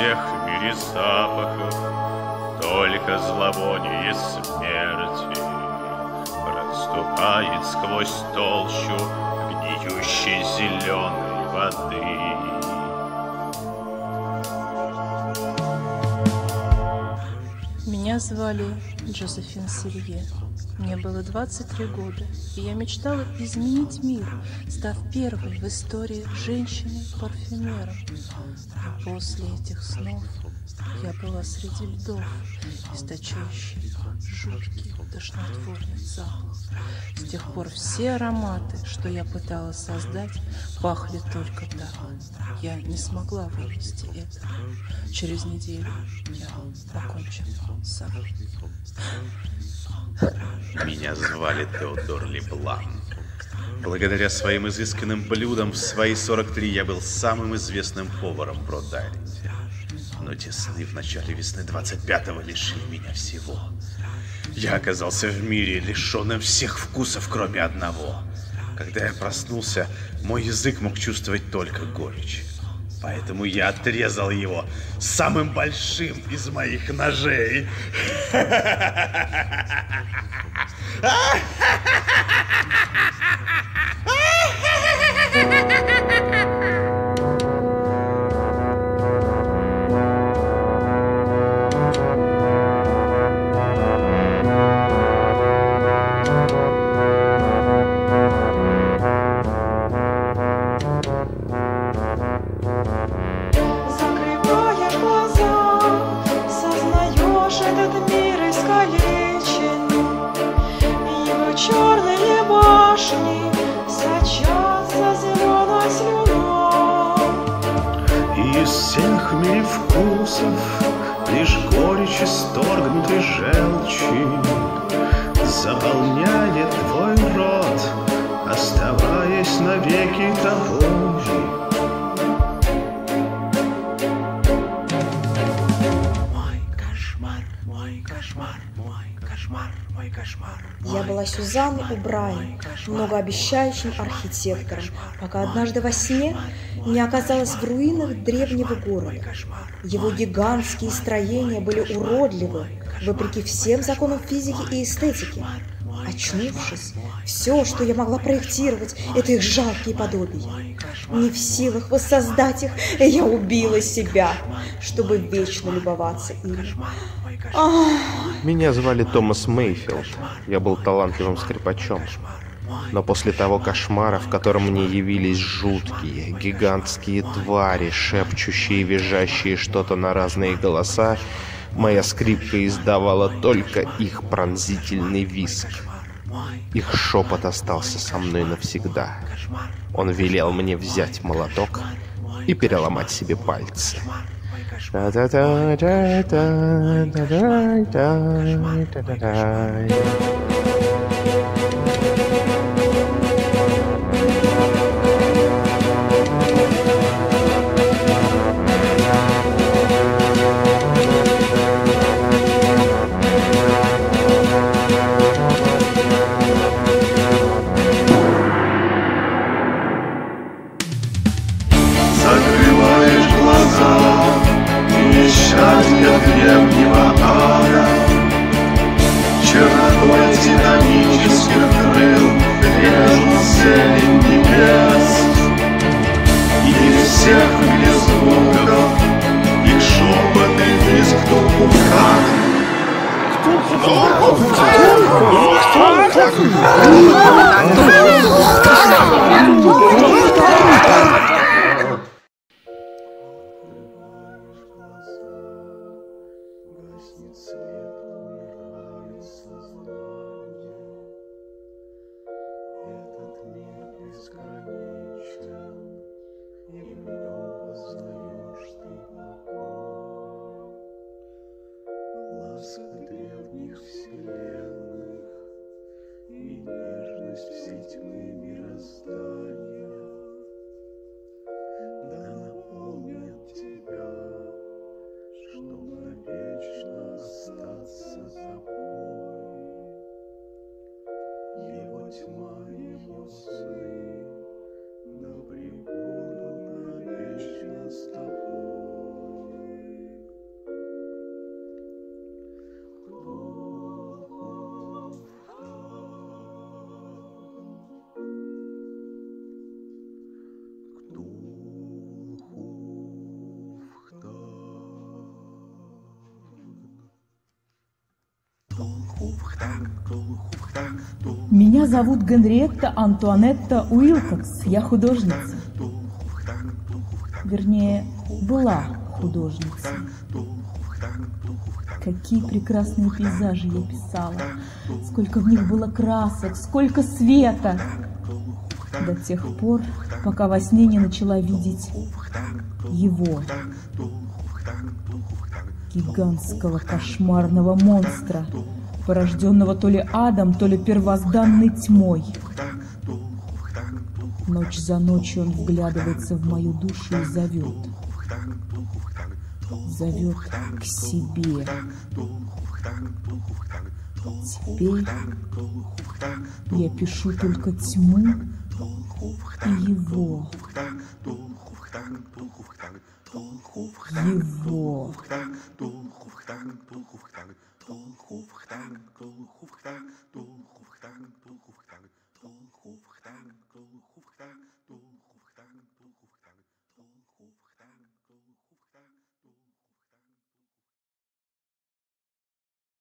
всех в мире запахов только зловоние смерти проступает сквозь толщу гниющей зеленой воды. Меня звали Джозефин Селье. Мне было 23 года, и я мечтала изменить мир, став первой в истории женщиной-парфюмером. Но после этих снов я была среди льдов, источающих жуткий тошнотворный запах. С тех пор все ароматы, что я пыталась создать, пахли только так. Я не смогла вынести это. Через неделю я покончила с собой. Меня звали Теодор Леблан. Благодаря своим изысканным блюдам в свои 43 я был самым известным поваром в Род-Айленде. Но те сны в начале весны 25-го лишили меня всего. Я оказался в мире, лишенным всех вкусов, кроме одного. Когда я проснулся, мой язык мог чувствовать только горечь. Поэтому я отрезал его самым большим из моих ножей. Черные башни сочатся зеленой слюной. Из всех в мире вкусов лишь горечь исторгнутой желчи заполняет твой рот, оставаясь навеки тобой. Я была Сюзанной Убрайн, многообещающим архитектором, пока однажды во сне не оказалась в руинах древнего города. Его гигантские строения были уродливы, вопреки всем законам физики и эстетики. Очнувшись, все, что я могла проектировать, это их жалкие подобия. Не в силах воссоздать их, я убила себя, чтобы вечно любоваться ими. Меня звали Томас Мейфилд. Я был талантливым скрипачом. Но после того кошмара, в котором мне явились жуткие, гигантские твари, шепчущие и визжащие что-то на разные голоса, моя скрипка издавала только их пронзительный визг. Их шепот остался со мной навсегда. Он велел мне взять молоток и переломать себе пальцы. Закрываешь глаза, несчастье древнего ада, чернотой титанических крыл режут зелень небес. И всех мир звуков, их шепот и визг гаснет свет, умирает сознание. Этот мир бесконечен, и в нем познаешь ты покой. Ласка древних вселенных и нежность всей тьмы мироздания. Меня зовут Генриетта Антуанетта Уилкокс. Я художница. Вернее, была художницей. Какие прекрасные пейзажи я писала. Сколько в них было красок, сколько света. До тех пор, пока во сне не начала видеть его. Гигантского кошмарного монстра, порожденного то ли адом, то ли первозданной тьмой. Ночь за ночью он вглядывается в мою душу и зовет. Зовет к себе. Теперь я пишу только тьму и его. Его.